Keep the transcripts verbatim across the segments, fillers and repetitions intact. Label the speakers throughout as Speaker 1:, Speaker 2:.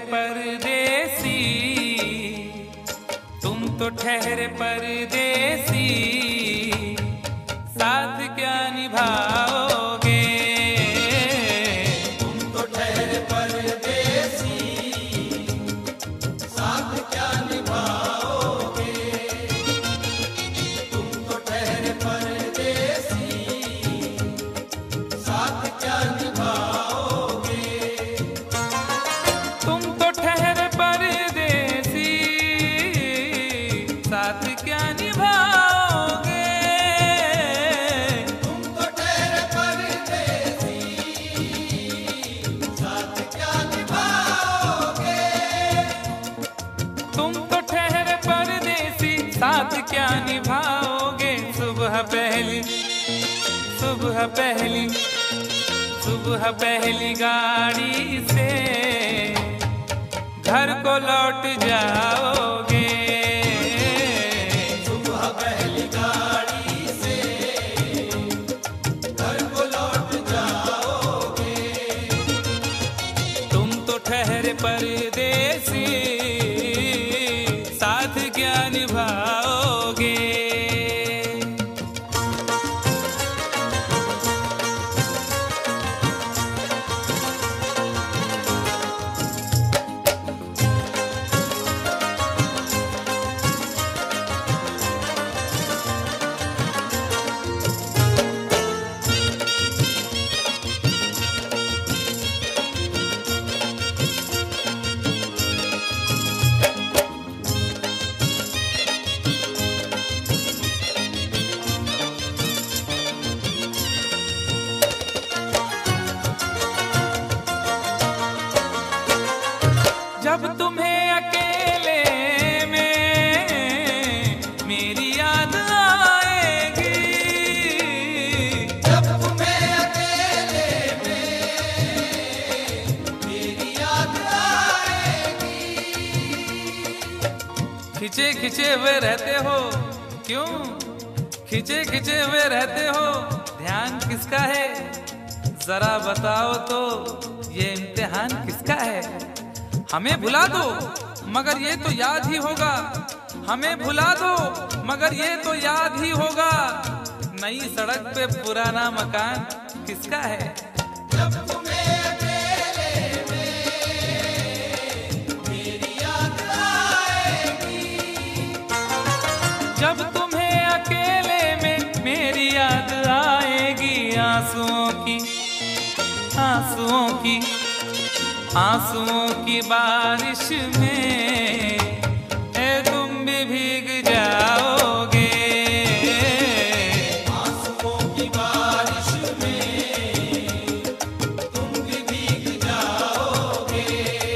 Speaker 1: परदेसी, तुम तो ठहरे परदेसी, साथ क्या निभाओगे?
Speaker 2: तुम तो ठहरे परदेसी, साथ क्या निभाओगे? तुम तो ठहरे परदेसी, साथ क्या निभाओगे?
Speaker 1: तुम तो ठहरे परदेसी, साथ क्या निभाओगे?
Speaker 2: तुम तो ठहरे परदेसी, साथ क्या निभाओगे?
Speaker 1: तुम तो ठहरे परदेसी, साथ क्या निभाओगे? सुबह पहली सुबह पहली सुबह पहली गाड़ी से घर को लौट जाओगे।
Speaker 2: सुबह पहली गाड़ी से घर को लौट जाओगे।
Speaker 1: तुम तो ठहरे परदेसी, साथ क्या निभाओगे? जब तुम्हें अकेले में मेरी याद आएगी,
Speaker 2: जब तुम्हें अकेले में मेरी याद आएगी।
Speaker 1: खिंचे खिंचे हुए रहते हो क्यों? खिंचे खिंचे हुए रहते हो, ध्यान किसका है? जरा बताओ तो, ये इम्तिहान किसका है? हमें भुला दो मगर ये तो याद ही होगा, हमें भुला दो मगर ये तो याद ही होगा। नई सड़क पे पुराना मकान किसका है?
Speaker 2: जब तुम्हें अकेले में मेरी याद आएगी।
Speaker 1: जब तुम्हें अकेले में मेरी याद आएगी, आंसुओं की आंसुओं की आंसुओं की बारिश में ए तुम भी भीग जाओगे।
Speaker 2: आंसुओं की बारिश में तुम भी भीग जाओगे।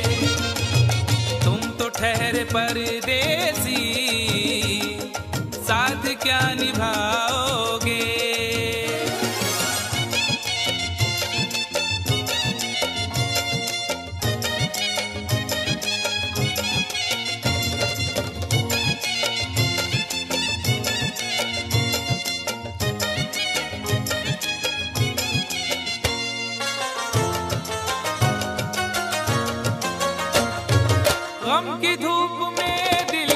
Speaker 1: तुम तो ठहरे परदेसी, साथ क्या निभाओगे? गम की धूप में दिल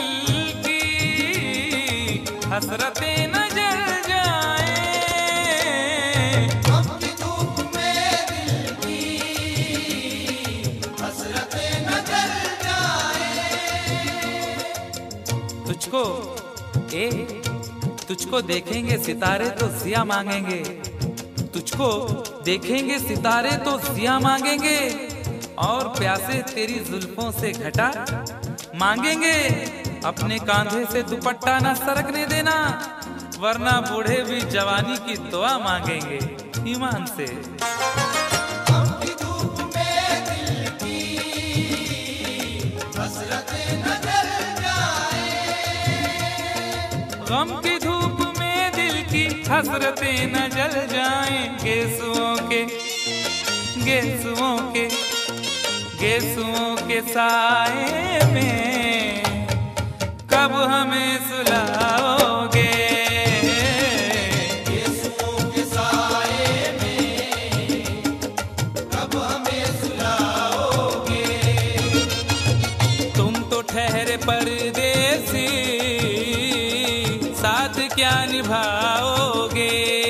Speaker 1: की हसरतें न जल जाएं।
Speaker 2: गम की धूप में दिल की हसरतें न जल जाएं।
Speaker 1: तुझको ए तुझको देखेंगे सितारे तो जिया मांगेंगे, तुझको देखेंगे सितारे तो जिया मांगेंगे, और प्यासे तेरी जुल्फों से घटा मांगेंगे। अपने कांधे से दुपट्टा न सरकने देना, वरना बूढ़े भी जवानी की दुआ मांगेंगे ईमान से।
Speaker 2: गम की धूप में दिल की हसरतें न जल जाएं।
Speaker 1: गम की धूप में दिल की हसरतें न जल जाएं। गेसुओं के गेसुओं के गेसुओं के साए में कब हमें सुलाओगे?
Speaker 2: गेसुओं के साए में कब हमें सुलाओगे?
Speaker 1: क्या निभाओगे?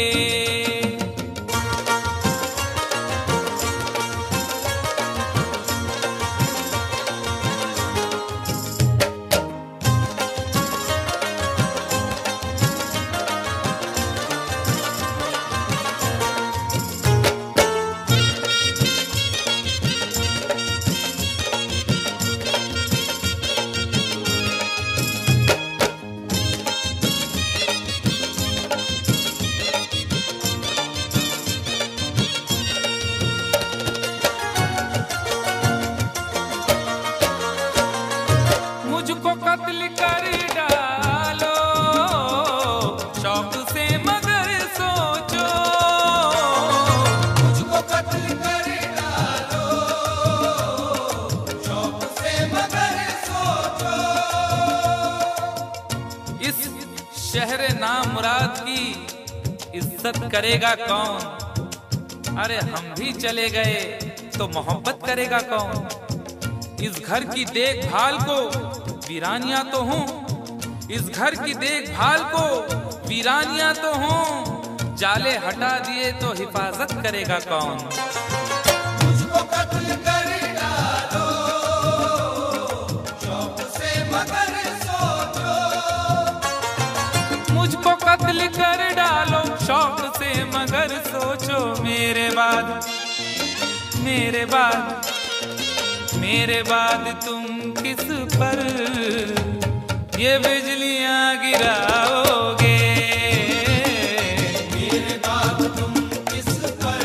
Speaker 1: मुझको कत्ल कर डालो शौक से मगर सोचो,
Speaker 2: मुझको कत्ल कर डालो शौक से मगर सोचो।
Speaker 1: इस शहर नामुराद की इज्जत करेगा कौन? अरे हम भी चले गए तो मोहब्बत करेगा कौन? इस घर की देखभाल को वीरानियां तो हूँ, इस घर की देखभाल को वीरानियां तो हूँ, जाले हटा दिए तो हिफाजत करेगा कौन?
Speaker 2: मुझको कत्ल कर डालो शौक से मगर सोचो।
Speaker 1: मुझको कत्ल कर डालो शौक से मगर सोचो, मेरे बाद मेरे बाद मेरे बाद तुम किस पर ये बिजलियां गिराओगे?
Speaker 2: मेरे बाद तुम किस पर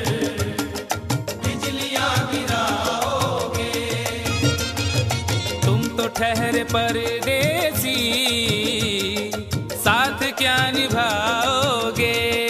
Speaker 2: बिजलियां गिराओगे?
Speaker 1: तुम तो ठहरे परदेसी, साथ क्या निभाओगे?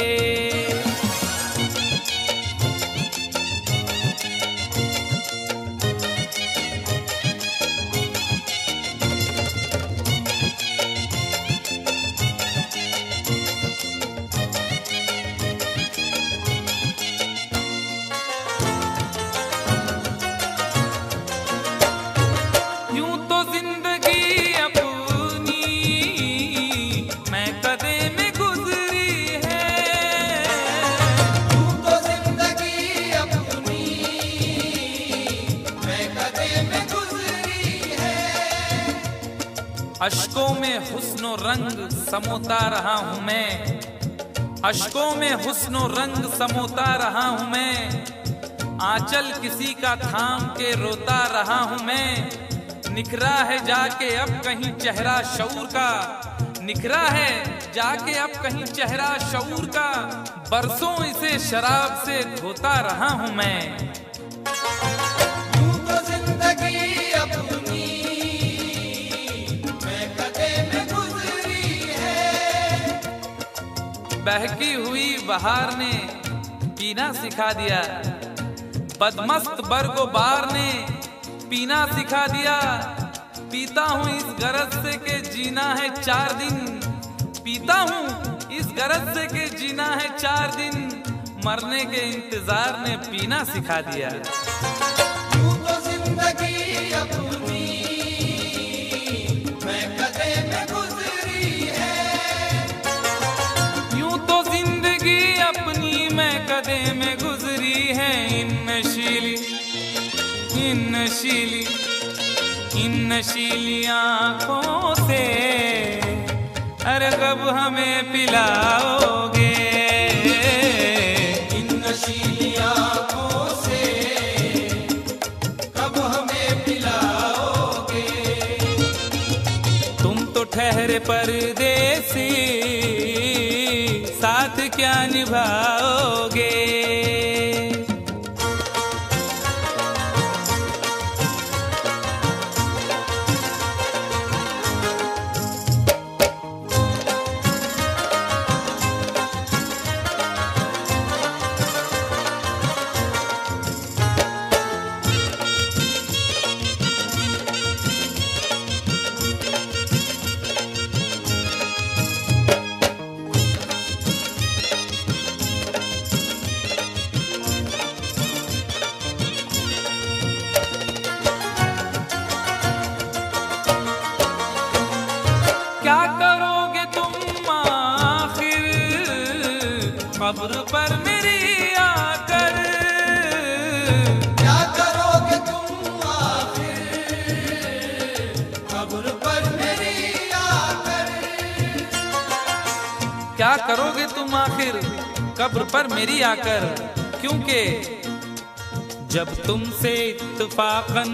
Speaker 1: यूं तो जिंदगी अपनी मैं कदे में गुजरी है,
Speaker 2: तू तो जिंदगी अपनी मैं कदे में गुजरी है।
Speaker 1: अश्कों में हुस्नो रंग समोता रहा हूं मैं, अश्कों में हुस्नो रंग समोता रहा हूं मैं, आंचल किसी का थाम के रोता रहा हूं मैं। निखरा है जाके अब कहीं चेहरा शऊर का, निखरा है जाके अब कहीं चेहरा शऊर का, बरसों इसे शराब से धोता रहा हूं मैं।
Speaker 2: तू तो जिंदगी अपनी मैं कदे में गुजरी है।
Speaker 1: बहकी हुई बहार ने पीना सिखा दिया, बदमस्त बरगो बार ने पीना सिखा दिया। पीता हूँ इस गरज से के जीना है चार दिन, पीता हूँ इस गरज से के जीना है चार दिन, मरने के इंतजार ने पीना सिखा दिया।
Speaker 2: तू तो जिंदगी अपनी मैं कदे में गुजरी है।
Speaker 1: यूं तो जिंदगी अपनी मैं कदे में गुजरी है। इन नशीली इन नशीली इन नशीली आँखों से अरे कब हमें पिलाओगे?
Speaker 2: इन नशीली आँखों से कब हमें पिलाओगे?
Speaker 1: तुम तो ठहरे परदेसी, साथ क्या निभाओगे? कब्र पर मेरी आकर।
Speaker 2: क्या करोगे तुम आखिर कब्र पर मेरी आकर।
Speaker 1: क्या करोगे तुम आखिर कब्र पर मेरी आकर, क्योंकि जब तुमसे इत्तफाकन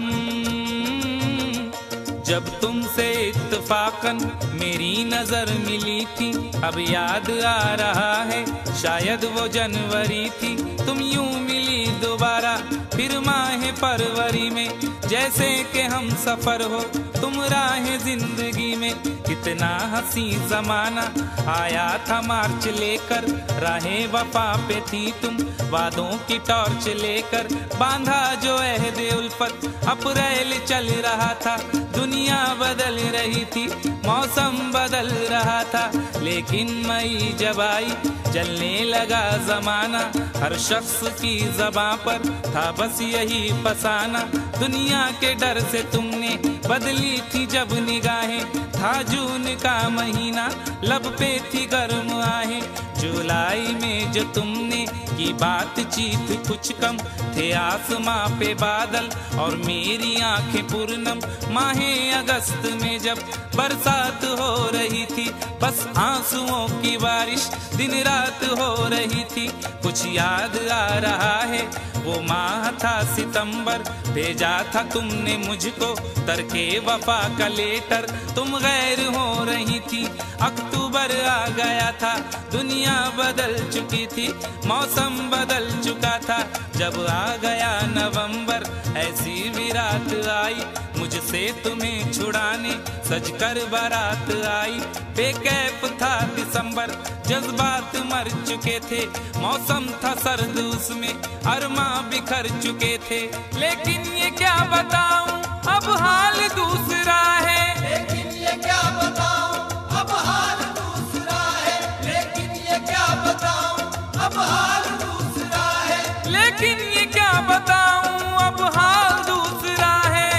Speaker 1: जब तुमसे इत्तफाकन मेरी नजर मिली थी, अब याद आ रहा है शायद वो जनवरी थी। तुम यूं मिली दोबारा फिर माह फरवरी में, जैसे कि हम सफर हो तुम राह जिंदगी में। कितना हंसी जमाना आया था मार्च लेकर, राहें वफा पे थी तुम वादों की टॉर्च लेकर। बांधा जो अहद उल्फत अप्रैल चल रहा था, दुनिया बदल रही थी मौसम बदल रहा था। लेकिन मई जब आई जलने लगा जमाना, हर शख्स की ज़बां पर था बस यही फसाना। दुनिया के डर से तुमने बदली थी जब निगाहें, था जून का महीना लब पे थी गर्म आहें। जुलाई में जो तुमने की बातचीत कुछ कम थे आसमां पे बादल और मेरी आंखें पूर्णम। माहे अगस्त में जब बरसात हो रही थी, बस आंसुओं की बारिश दिन रात हो रही थी। कुछ याद आ रहा है वो माह था सितंबर, भेजा था तुमने मुझको तरके वफा का लेटर। तुम गैर हो रही थी, अक्टूबर आ गया था, दुनिया बदल चुकी थी, मौसम बदल चुका था। जब आ गया नवंबर ऐसी भी रात आई, मुझसे तुम्हें छुड़ाने सजकर बारात आई। बेकैफ था दिसंबर, जज्बात मर चुके थे, मौसम था सर्द उसमें अरमा बिखर चुके थे। लेकिन ये क्या बताऊं अब हाल दूसरा है।
Speaker 2: लेकिन ये क्या बताऊं अब हाल दूसरा है। लेकिन ये क्या बताऊं अब हाल दूसरा है।
Speaker 1: लेकिन ये क्या बताऊं अब हाल दूसरा है।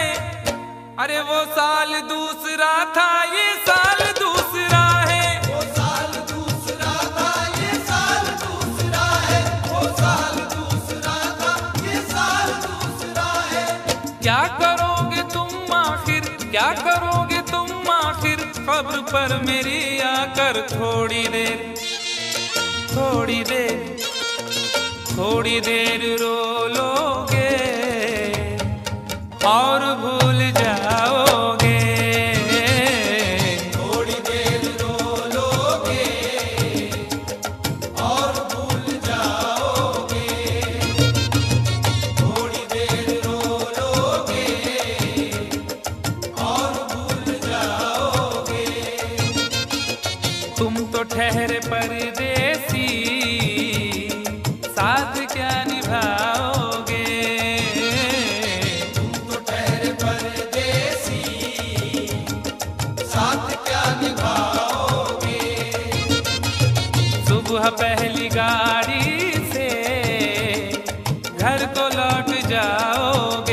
Speaker 1: अरे वो साल दूसरा था ये साल दूसरा है।
Speaker 2: वो साल दूसरा था ये साल दूसरा है। वो साल दूसरा था ये साल दूसरा है।
Speaker 1: क्या करोगे तुम आखिर क्या करोगे तुम आखिर कब्र पर मेरी आकर। थोड़ी देर थोड़ी देर थोड़ी देर रो लोगे और भूल जाओगे।
Speaker 2: थोड़ी देर रो लोगे और भूल जाओगे। थोड़ी देर रो लोगे और भूल जाओगे।
Speaker 1: तुम तो ठहरे परदेसी साथ क्या निभाओगे।
Speaker 2: तुम तो ठहरे परदेसी साथ क्या निभाओगे।
Speaker 1: सुबह पहली गाड़ी से घर को लौट जाओगे।